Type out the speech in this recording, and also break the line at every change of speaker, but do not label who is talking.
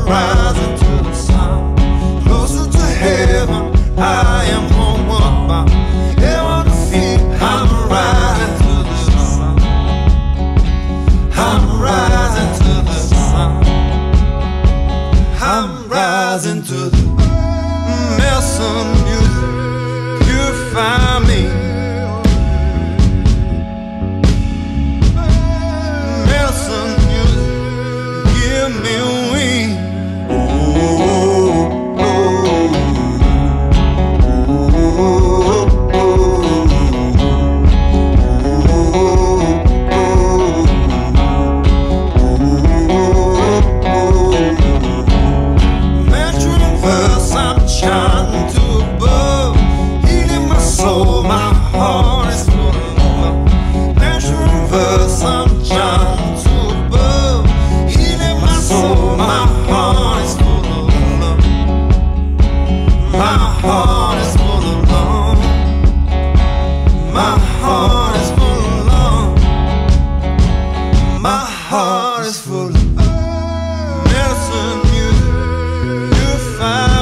rising to the sun, closer to heaven. I am on what my heaven feet. I'm rising to the sun. I'm rising to the sun. I'm rising to the medicine music. Purify me. Medicine music. Give me a wing. My heart is full of love. Natural verse, I'm trying to above. Healing my soul, my heart is full of love. My heart is full of love. My heart is full of love. My heart is full of medicine music. You're fine.